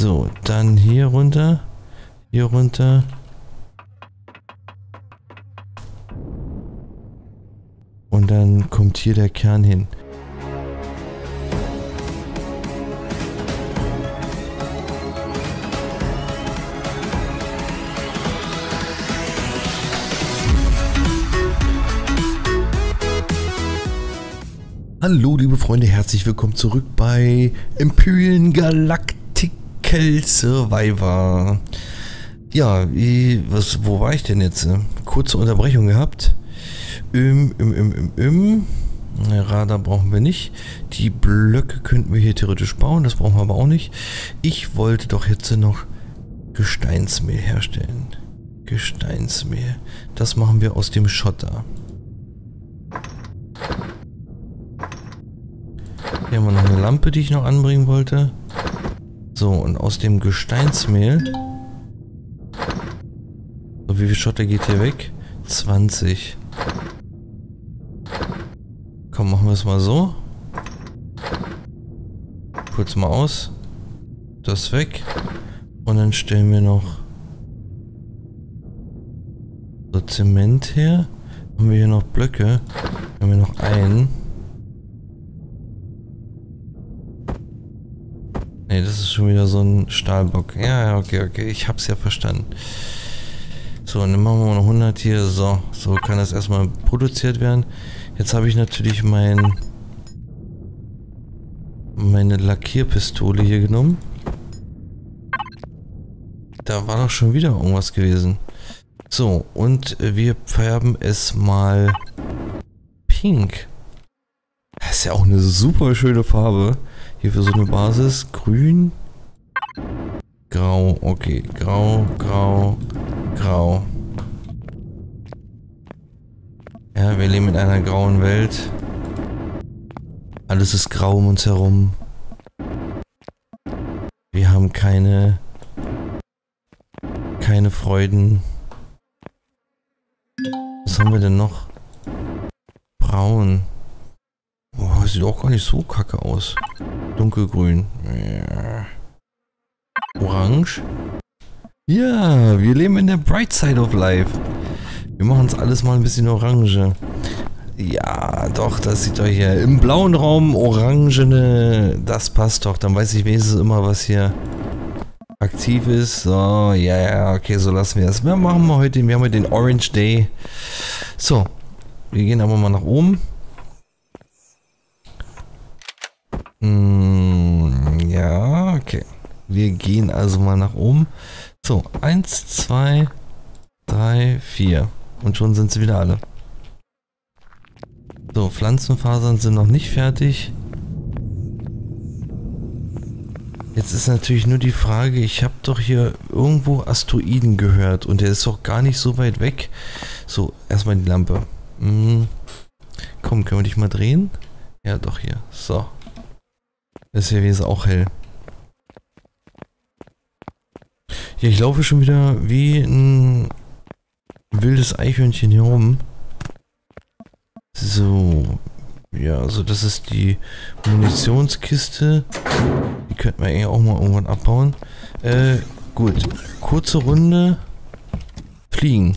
So, dann hier runter. Hier runter. Und dann kommt hier der Kern hin. Hallo liebe Freunde, herzlich willkommen zurück bei Empyrean Galactical Survivor. Ja, wo war ich denn jetzt? Kurze Unterbrechung gehabt. Radar brauchen wir nicht. Die Blöcke könnten wir hier theoretisch bauen, das brauchen wir aber auch nicht. Ich wollte doch jetzt noch Gesteinsmehl herstellen. Gesteinsmehl. Das machen wir aus dem Schotter. Hier haben wir noch eine Lampe, die ich noch anbringen wollte. So, und aus dem Gesteinsmehl. So, wie viel Schotter geht hier weg? 20. Komm, machen wir es mal so. Kurz mal aus. Das weg. Und dann stellen wir noch so Zement her. Haben wir hier noch Blöcke? Haben wir noch einen? Ne, das ist schon wieder so ein Stahlblock. Ja, okay, ich hab's ja verstanden. So, und dann machen wir mal noch 100 hier. So kann das erstmal produziert werden. Jetzt habe ich natürlich meine Lackierpistole hier genommen. Da war doch schon wieder irgendwas gewesen. So, und wir färben es mal pink. Das ist ja auch eine super schöne Farbe. Hier für so eine Basis. Grün. Grau. Okay. Grau. Ja, wir leben in einer grauen Welt. Alles ist grau um uns herum. Wir haben keine Freuden. Was haben wir denn noch? Braun. Oh, sieht auch gar nicht so kacke aus. Dunkelgrün. Orange. Ja, wir leben in der Bright Side of Life. Wir machen es alles mal ein bisschen orange. Ja, doch, das sieht doch hier im blauen Raum orangene. Das passt doch. Dann weiß ich wenigstens immer, was hier aktiv ist. So, ja, okay, so lassen wir es. Wir haben heute den Orange Day. So, wir gehen aber mal nach oben. Ja, okay. Wir gehen also mal nach oben. So, 1, 2, 3, 4. Und schon sind sie wieder alle. So, Pflanzenfasern sind noch nicht fertig. Jetzt ist natürlich nur die Frage, ich habe doch hier irgendwo Asteroiden gehört und der ist doch gar nicht so weit weg. So, erstmal die Lampe. Komm, können wir dich mal drehen? Ja, doch hier. So. Das ist ja wenigstens auch hell. Ja, ich laufe schon wieder wie ein wildes Eichhörnchen hier rum. So. Ja, also das ist die Munitionskiste. Die könnten wir eh auch mal irgendwann abbauen. Gut. Kurze Runde. Fliegen.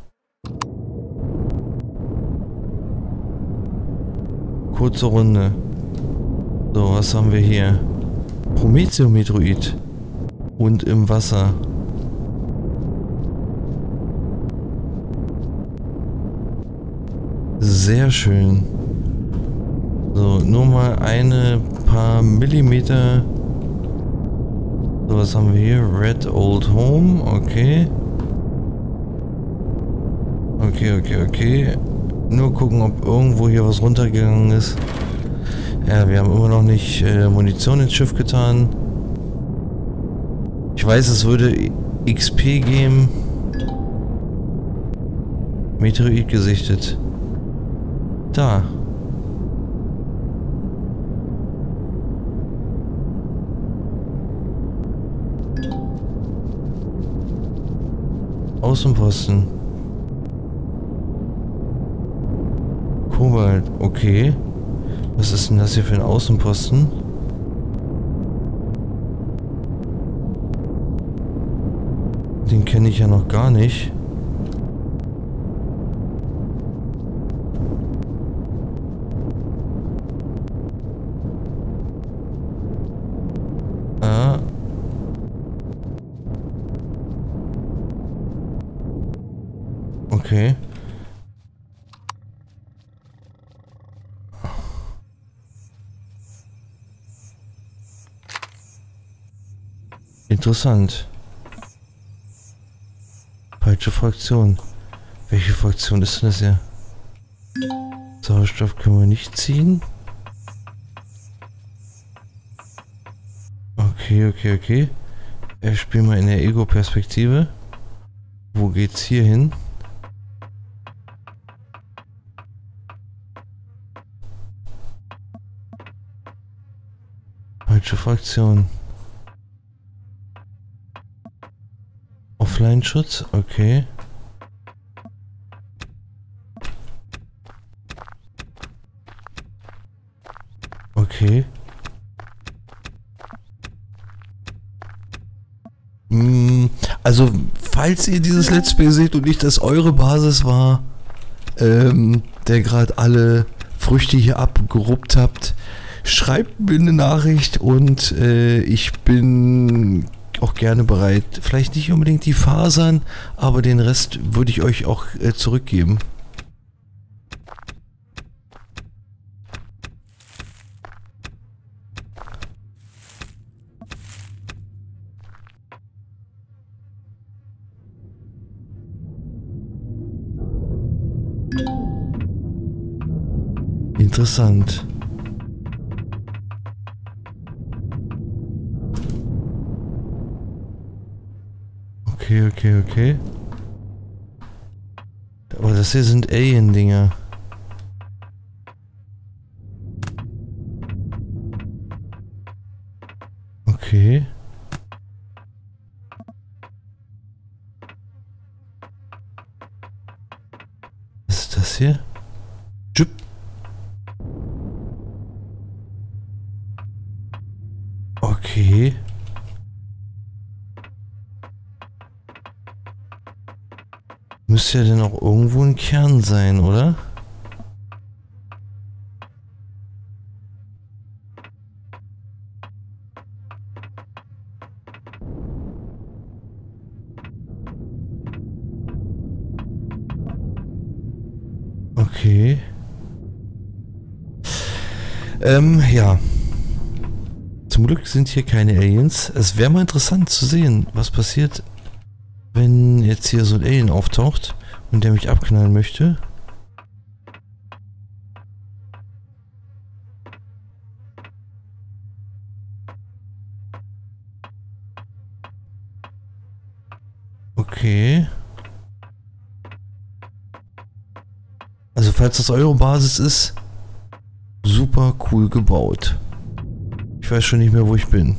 Kurze Runde. So, was haben wir hier? Prometeo-Meteorit. Und im Wasser. Sehr schön. So, nur mal ein paar Millimeter. So, was haben wir hier? Red Old Home. Okay. Okay. Nur gucken, ob irgendwo hier was runtergegangen ist. Ja, wir haben immer noch nicht Munition ins Schiff getan. Ich weiß, es würde XP geben. Meteorit gesichtet. Da. Außenposten. Kobalt, okay. Was ist denn das hier für ein Außenposten? Den kenne ich ja noch gar nicht. Ah. Okay. Interessant. Falsche Fraktion. Welche Fraktion ist denn das hier? Sauerstoff können wir nicht ziehen. Okay. Spielen wir in der Ego-Perspektive. Wo geht's hier hin? Falsche Fraktion. Offline-Schutz, okay. Okay. Also, falls ihr dieses Let's Play seht und nicht, dass eure Basis war, der gerade alle Früchte hier abgeruppt habt, schreibt mir eine Nachricht und ich bin auch gerne bereit. Vielleicht nicht unbedingt die Fasern, aber den Rest würde ich euch auch zurückgeben. Interessant. Okay. Aber das hier sind Alien-Dinger. Okay. Was ist das hier? Jupp. Okay. Müsste ja dann auch irgendwo ein Kern sein, oder? Okay. Ja. Zum Glück sind hier keine Aliens. Es wäre mal interessant zu sehen, was passiert, wenn jetzt hier so ein Alien auftaucht und der mich abknallen möchte. Okay. Also falls das eure Basis ist, super cool gebaut. Ich weiß schon nicht mehr, wo ich bin.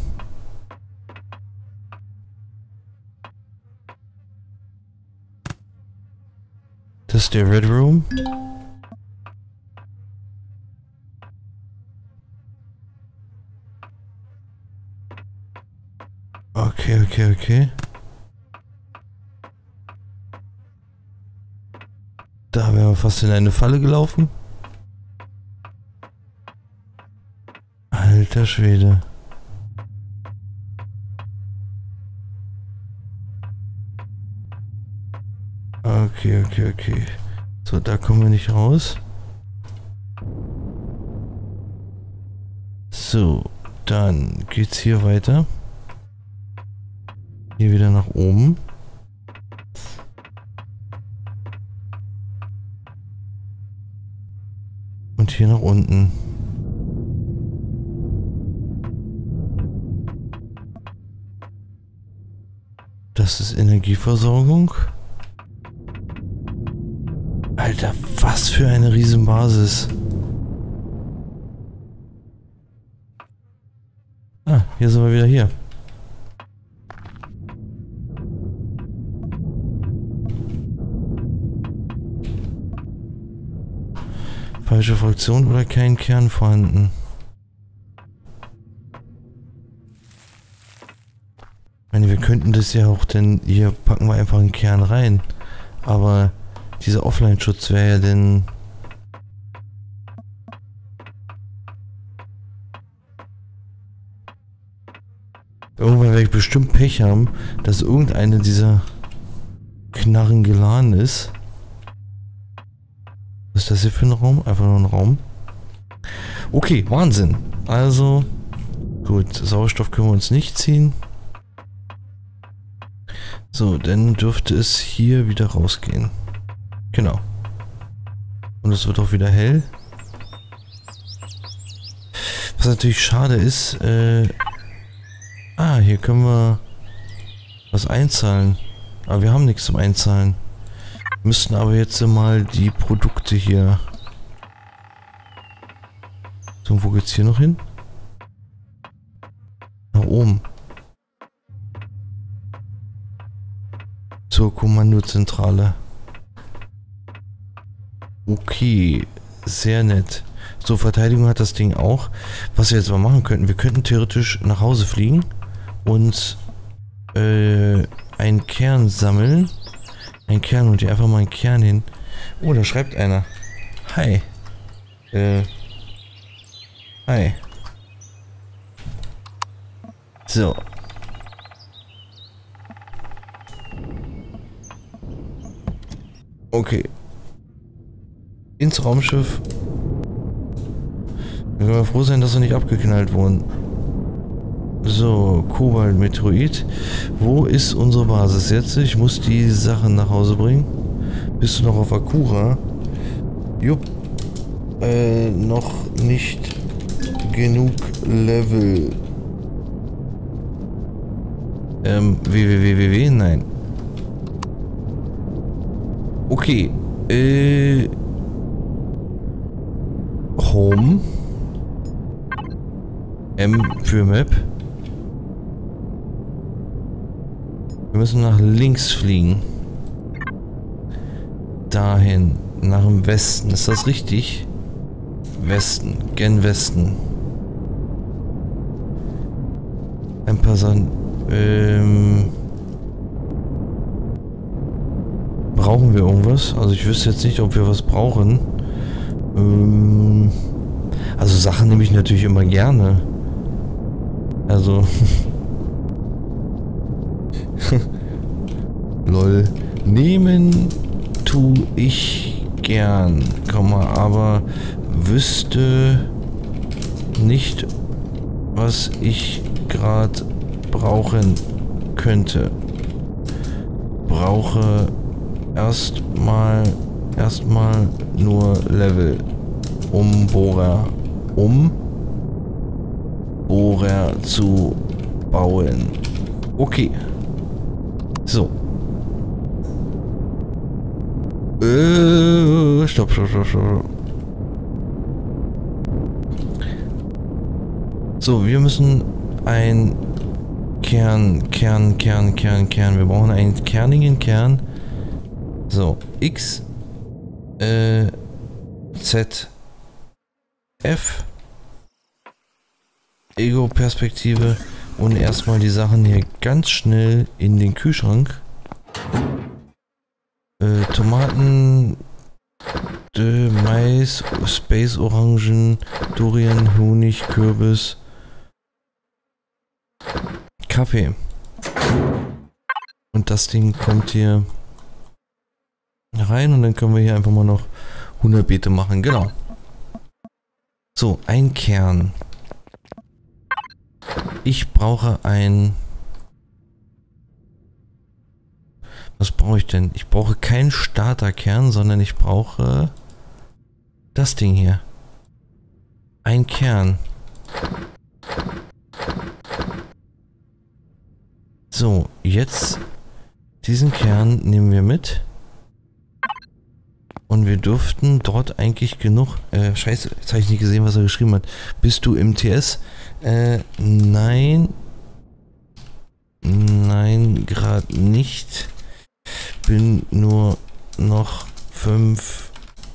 Das ist der Red Room. Okay. Da wären wir fast in eine Falle gelaufen. Alter Schwede. Okay. So, da kommen wir nicht raus. So, dann geht's hier weiter. Hier wieder nach oben. Und hier nach unten. Das ist Energieversorgung. Alter, was für eine Riesenbasis. Ah, hier sind wir wieder hier. Falsche Fraktion oder kein Kern vorhanden. meine, wir könnten das ja auch, denn hier packen wir einfach einen Kern rein. Aber dieser Offline-Schutz wäre ja denn... Irgendwann werde ich bestimmt Pech haben, dass irgendeine dieser Knarren geladen ist. Was ist das hier für ein Raum? Einfach nur ein Raum. Okay, Wahnsinn. Also, gut, Sauerstoff können wir uns nicht ziehen. So, dann dürfte es hier wieder rausgehen. Genau. Und es wird auch wieder hell. Was natürlich schade ist, hier können wir was einzahlen. Aber wir haben nichts zum Einzahlen. Wir müssten aber jetzt mal die Produkte hier... So, wo geht's hier noch hin? Nach oben. Zur Kommandozentrale. Okay, sehr nett. So, Verteidigung hat das Ding auch. Was wir jetzt mal machen könnten, wir könnten theoretisch nach Hause fliegen und einen Kern sammeln. Ein Kern und hier einfach mal einen Kern hin. Oh, da schreibt einer. Hi. Hi. So. Okay. Ins Raumschiff. Wir können froh sein, dass wir nicht abgeknallt wurden. So, Kobalt-Meteorit. Wo ist unsere Basis jetzt? Ich muss die Sachen nach Hause bringen. Bist du noch auf Akura? Jupp. Noch nicht genug Level. www? Nein. Okay. Home. M für Map. Wir müssen nach links fliegen. Dahin. Nach dem Westen. Ist das richtig? Westen. Gen Westen. Ein paar Sachen. Brauchen wir irgendwas? Also ich wüsste jetzt nicht, ob wir was brauchen. Also Sachen nehme ich natürlich immer gerne. Also... Lol. Nehmen tu ich gern, aber wüsste nicht, was ich gerade brauchen könnte. Brauche erstmal nur Level. Bohrer zu bauen. Okay. So. Stopp. So, wir müssen ein Kern. Wir brauchen einen kernigen Kern. So, X, Z, F, Ego-Perspektive und erstmal die Sachen hier ganz schnell in den Kühlschrank. Tomaten, Mais, Space Orangen, Durian, Honig, Kürbis, Kaffee. Und das Ding kommt hier rein und dann können wir hier einfach mal noch 100 Beete machen. Genau. So, ein Kern. Ich brauche ein... Was brauche ich denn? Ich brauche keinen Starterkern, sondern ich brauche das Ding hier. Ein Kern. So, jetzt diesen Kern nehmen wir mit. Und wir dürften dort eigentlich genug... Scheiße, jetzt habe ich nicht gesehen, was er geschrieben hat. Bist du im TS? Nein. Nein, gerade nicht. Bin nur noch 5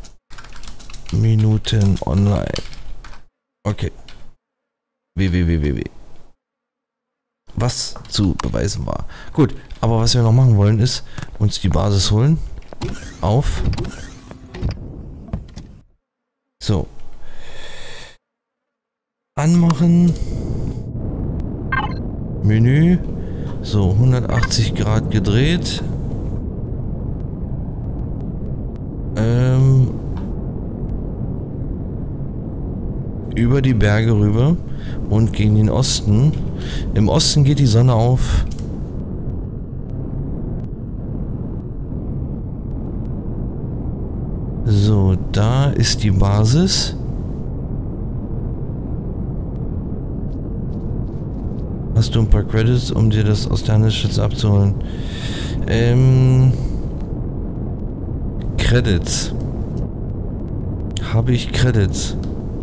Minuten online. Okay. www. was zu beweisen war. Gut, aber was wir noch machen wollen, ist uns die Basis holen. Auf. So. Anmachen. Menü. So, 180 Grad gedreht. Über die Berge rüber und gegen den Osten. Im Osten geht die Sonne auf. So, da ist die Basis. Hast du ein paar Credits, um dir das aus der Handelsschütze abzuholen? Credits. Habe ich Credits?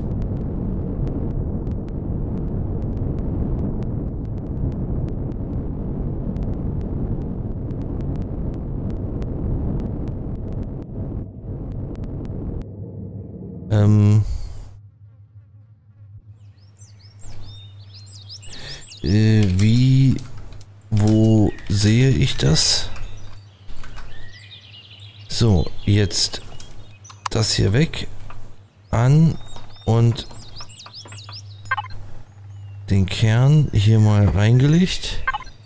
Wo sehe ich das? So, jetzt das hier weg, an und den Kern hier mal reingelegt.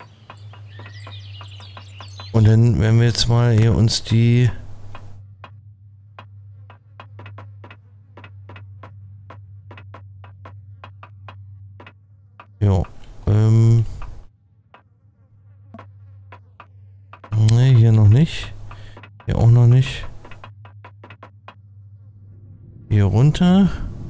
Und dann werden wir jetzt mal hier uns die ne, hier noch nicht. Hier auch noch nicht. Hier runter.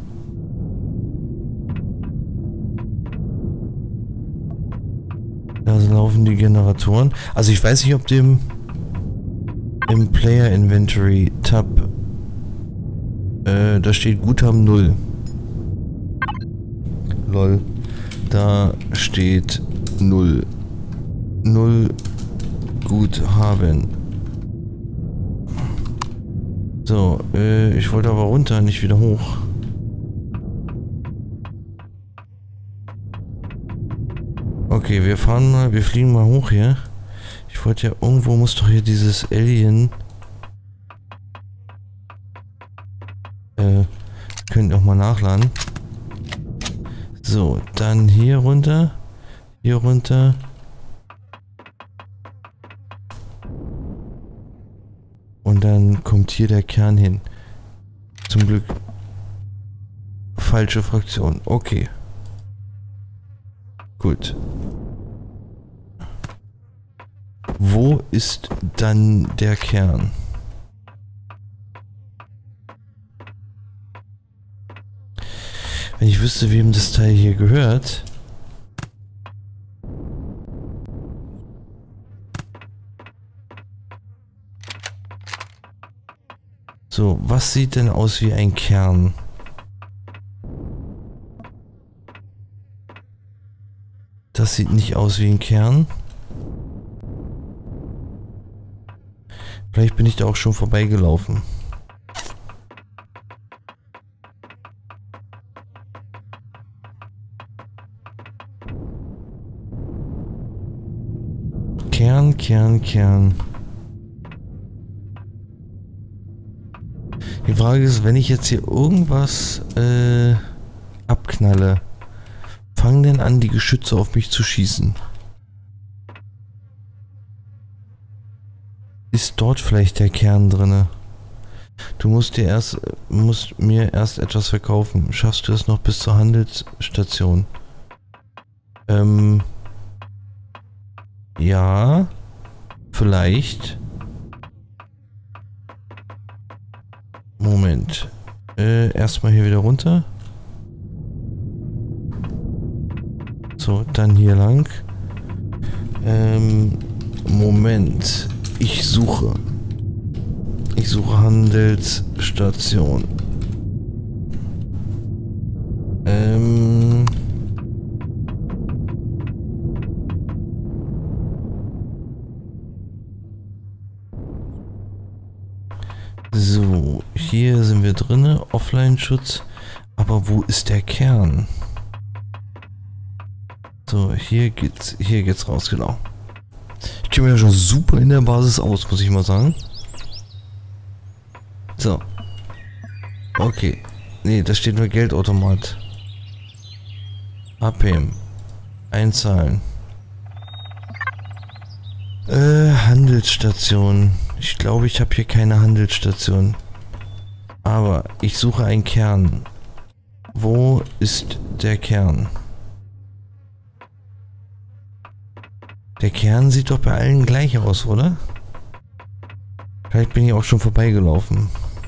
Da laufen die Generatoren. Also ich weiß nicht, ob dem im Player Inventory Tab da steht Guthaben 0. Lol. Da steht 0. 0 Guthaben. So, ich wollte aber runter, nicht wieder hoch. Okay, wir fahren mal, wir fliegen mal hoch hier. Ich wollte ja, irgendwo muss doch hier dieses Alien. Könnt ihr auch mal nachladen. So, dann hier runter. Hier runter. Und dann kommt hier der Kern hin. Zum Glück. Falsche Fraktion. Okay. Gut. Wo ist dann der Kern? Wenn ich wüsste, wem das Teil hier gehört. So, was sieht denn aus wie ein Kern? Das sieht nicht aus wie ein Kern. Vielleicht bin ich da auch schon vorbeigelaufen. Kern. Die Frage ist, wenn ich jetzt hier irgendwas abknalle, fangen denn an, die Geschütze auf mich zu schießen? Ist dort vielleicht der Kern drinne? Du musst mir erst etwas verkaufen. Schaffst du es noch bis zur Handelsstation? Ja, vielleicht. Moment. Erstmal hier wieder runter. So, dann hier lang. Moment. Ich suche Handelsstation. So, hier sind wir drinne, Offline-Schutz. Aber wo ist der Kern? So, hier geht's raus, genau. Ich kenne mich ja schon super in der Basis aus, muss ich mal sagen. So. Okay. Nee, da steht nur Geldautomat. Abheben. Einzahlen. Handelsstation. Ich glaube, ich habe hier keine Handelsstation. Aber ich suche einen Kern. Wo ist der Kern? Der Kern sieht doch bei allen gleich aus, oder? Vielleicht bin ich auch schon vorbeigelaufen.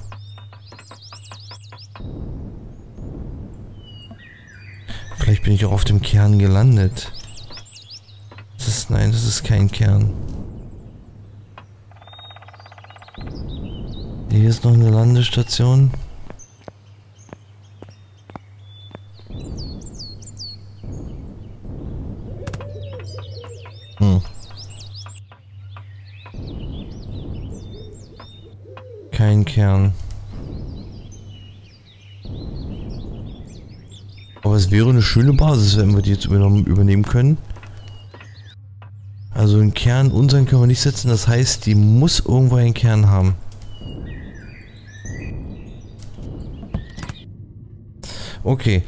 Vielleicht bin ich auch auf dem Kern gelandet. Nein, das ist kein Kern. Hier ist noch eine Landestation. Kein Kern. Aber es wäre eine schöne Basis, wenn wir die jetzt übernehmen können. Also einen Kern, unseren können wir nicht setzen, das heißt, die muss irgendwo einen Kern haben. Okay.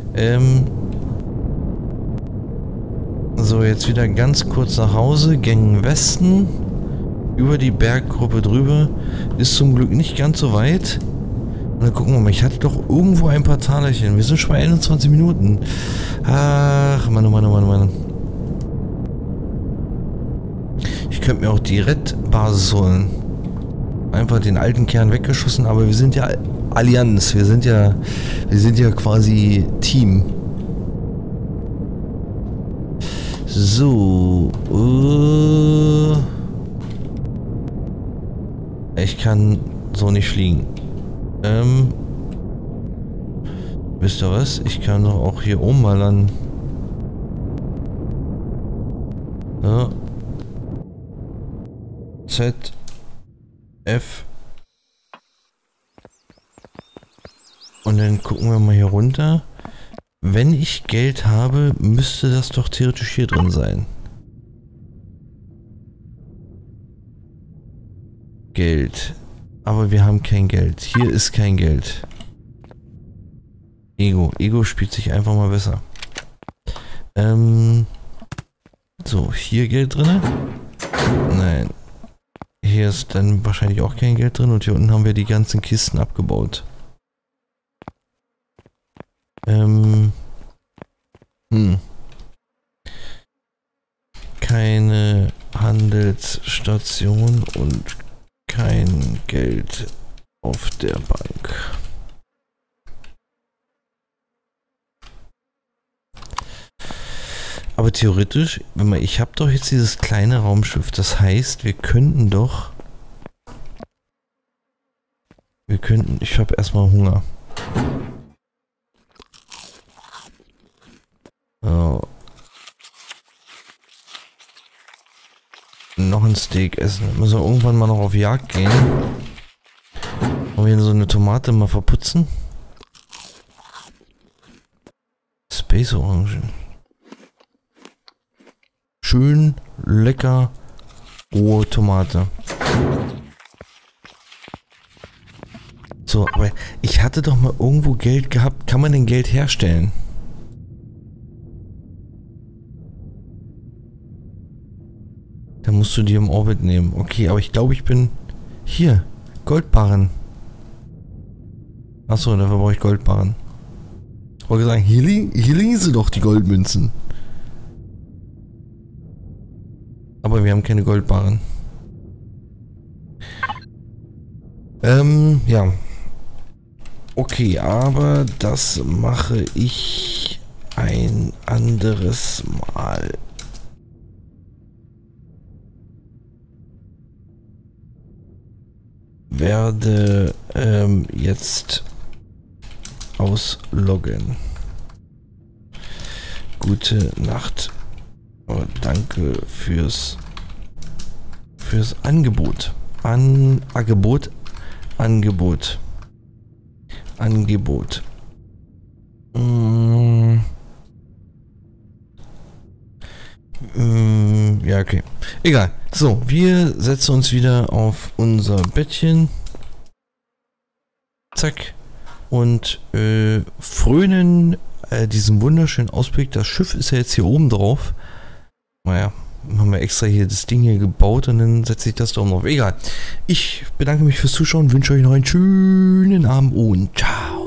So, jetzt wieder ganz kurz nach Hause, Gang Westen. Über die Berggruppe drüber. Ist zum Glück nicht ganz so weit. Und dann gucken wir mal, ich hatte doch irgendwo ein paar Talerchen. Wir sind schon bei 21 Minuten. Ach, Mann, oh Mann, oh Mann, oh Mann. Ich könnte mir auch die Red-Basis holen. Einfach den alten Kern weggeschossen, aber wir sind ja Allianz. Wir sind ja quasi Team. So. Ich kann so nicht fliegen. Wisst ihr was? Ich kann doch auch hier oben mal landen. Ja. Z. F. Und dann gucken wir mal hier runter. Wenn ich Geld habe, müsste das doch theoretisch hier drin sein. Geld. Aber wir haben kein Geld. Hier ist kein Geld. Ego. Ego spielt sich einfach mal besser. So, hier Geld drin? Nein. Hier ist dann wahrscheinlich auch kein Geld drin und hier unten haben wir die ganzen Kisten abgebaut. Keine Handelsstation und kein Geld auf der Bank. Aber theoretisch, ich habe doch jetzt dieses kleine Raumschiff, das heißt, ich habe erstmal Hunger. Oh. Noch ein Steak essen. Müssen wir irgendwann mal noch auf Jagd gehen. Und wir so eine Tomate mal verputzen. Space Orangen. Schön, lecker, rohe Tomate. So, aber ich hatte doch mal irgendwo Geld gehabt. Kann man denn Geld herstellen? Da musst du dir im Orbit nehmen. Okay, aber ich glaube, ich bin... Hier, Goldbarren. Achso, dafür brauche ich Goldbarren. Ich wollte sagen, hier liegen sie doch, die Goldmünzen. Aber wir haben keine Goldbarren. Ja. Okay, aber das mache ich ein anderes Mal. Werde jetzt ausloggen. Gute Nacht. Oh, danke fürs Angebot. Angebot. Ja, okay. Egal. So, wir setzen uns wieder auf unser Bettchen. Zack. Und frönen diesem wunderschönen Ausblick. Das Schiff ist ja jetzt hier oben drauf. Naja, haben wir extra hier das Ding hier gebaut und dann setze ich das da oben drauf. Egal. Ich bedanke mich fürs Zuschauen, wünsche euch noch einen schönen Abend und ciao.